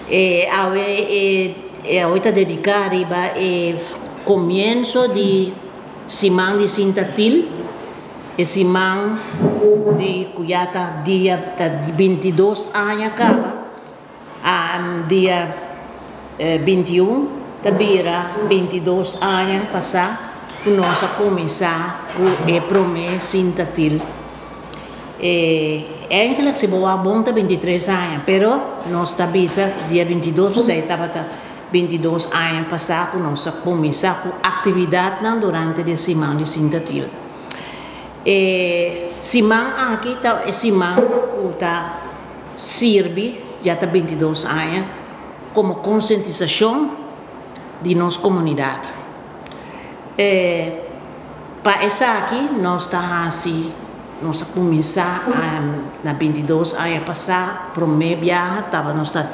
Ahorita dedicar arriba comienzo de semana de Sintatil, semana de cuyata dia de 22 anos acaba, dia 21, tabira 22 anos passar, nós a começar o promessa Sintatil. Eigenlijk se boa bom 23 anos, pero nós tabisa dia 22, você estava 22 anos passar, nós a começar com atividade durante a semana de Sintatil. Semana aqui está semana que está serve já está 22 anos como conscientização de nossa comunidade. Para essa aqui nós está assim, nós começar na 22 anos passar, promê viagem, estava nós está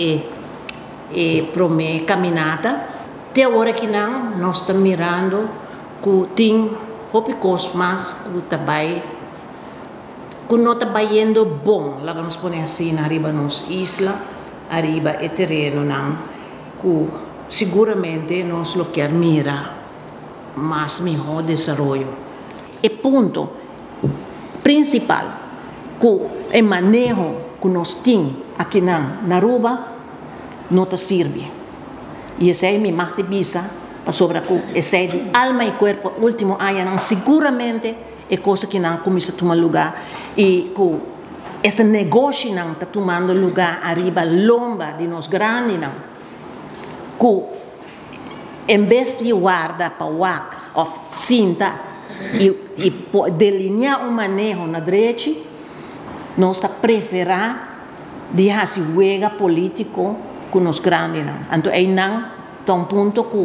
promê caminhada. Até agora que não, nós está mirando que tem hopicos mais que também que não está indo bom, lá vamos pôr assim, arriba nos isla, arriba o terreno não, que seguramente nós lo quer mirar mais melhor desenvolvimento. E ponto principal que o manejo que nós temos aqui na Aruba não está serve. E esse é minha parte bisa para sobre que esse é de alma e corpo último ano seguramente é coisa que não começa a tomar lugar e que este negócio não está tomando lugar arriba lomba de nós grandes não que em vez de guardar para o ou cinta e delinear um manejo na direita, nós está preferir deixar se juega político com os grandes não. Então aí não está ponto que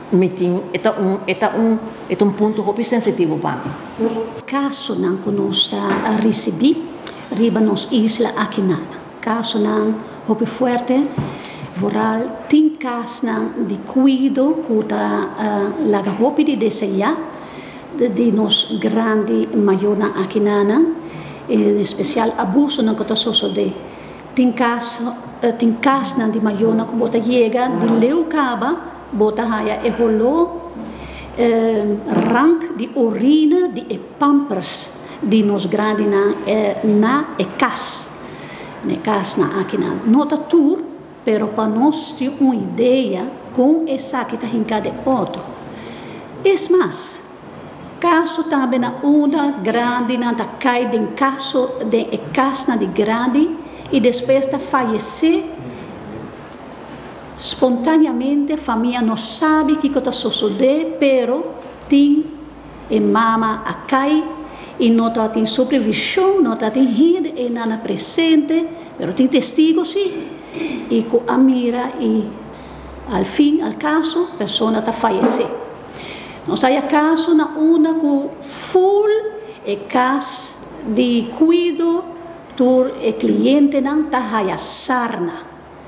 é ponto muito sensitivo para mim. Caso não que nós está a receber riba nos isla aqui não. Caso não muito forte, voral tem caso não de cuido que está laga hopi de desejar de nos grande maior aqui não, em especial abuso não que está sucedendo. Tem caso não de maior que bota chega de leucaba bota haya e rolou rank de urina de pampers de nos grande na cas na aqui na nota tour pero para nós ter uma ideia com essa que está hincada outro es mais caso também na uma grande na cai de caso de casa de grande e depois de falecer espontaneamente a família não sabe o que está sucedendo, pero tem e mama a cai e não tem supervisão, não tem rede e nada presente, pero tem testigos sim, e com a mira e al fim, al caso, a pessoa está falecendo. Nós temos caso na uma com full e casa de cuido por o cliente não está sarna.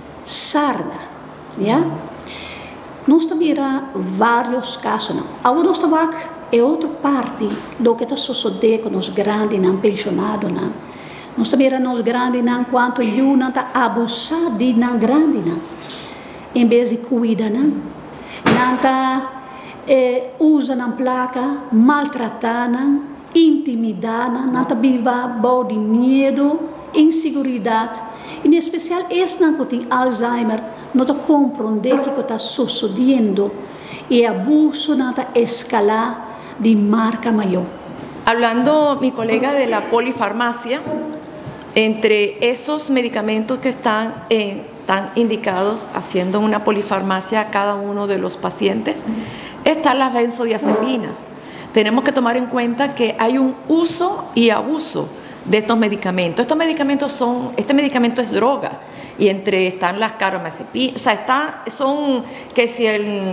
Yeah? Nós também vários casos. Agora nós estamos é outra parte do que está sucedendo com os grandes não pensionados. Nós também os grandes não quanto não está abusado de não grande não. Em vez de cuidar não está usa não placa, maltratar não, intimidar não está viva bom de medo, insegurança. Em especial esse não tem Alzheimer não está compreendendo o que está sucedendo e abuso não está escalar de marca maior. Hablando mi colega de la polifarmacia, entre esos medicamentos que están indicados haciendo una polifarmacia a cada uno de los pacientes, están las benzodiazepinas. Tenemos que tomar en cuenta que hay un uso y abuso de estos medicamentos. Este medicamento es droga y entre están las carbamazepina, o sea, son que si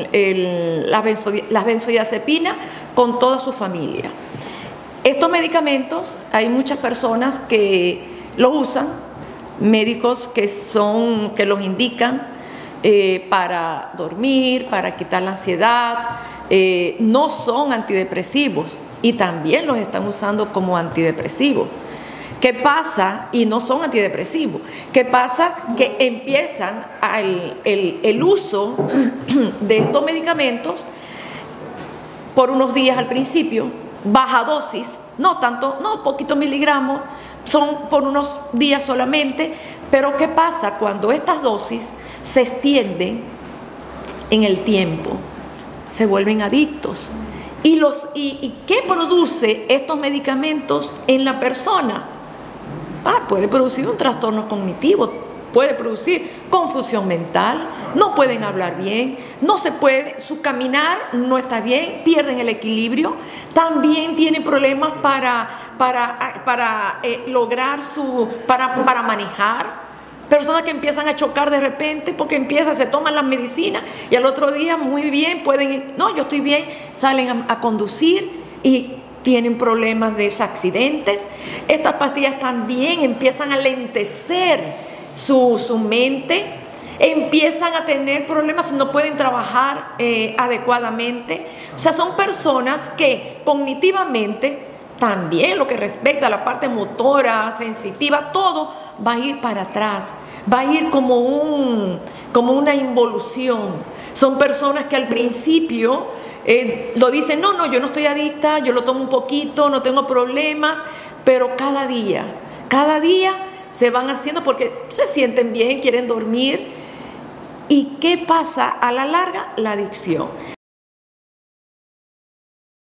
las benzodiazepinas con toda su familia. Estos medicamentos hay muchas personas que lo usan, médicos que los indican para dormir, para quitar la ansiedad, no son antidepresivos y también los están usando como antidepresivos. ¿Qué pasa? Y no son antidepresivos. ¿Qué pasa? Que empiezan el uso de estos medicamentos por unos días al principio, baja dosis, no tanto, no, poquitos miligramos, son por unos días solamente, pero ¿qué pasa cuando estas dosis se extienden en el tiempo? Se vuelven adictos. ¿Y qué produce estos medicamentos en la persona? Puede producir un trastorno cognitivo, puede producir confusión mental, no pueden hablar bien, no se puede, su caminar no está bien, pierden el equilibrio, también tienen problemas para lograr para manejar. Personas que empiezan a chocar de repente porque se toman las medicinas y al otro día muy bien, no, yo estoy bien, salen a conducir y tienen problemas de accidentes. Estas pastillas también empiezan a lentecer su mente, empiezan a tener problemas, no pueden trabajar adecuadamente. O sea, son personas que cognitivamente, también lo que respecta a la parte motora, sensitiva, todo va a ir para atrás, va a ir como una involución. Son personas que al principio lo dicen, no, yo no estoy adicta, yo lo tomo un poquito, no tengo problemas, pero cada día se van haciendo porque se sienten bien, quieren dormir. ¿Y qué pasa a la larga? La adicción.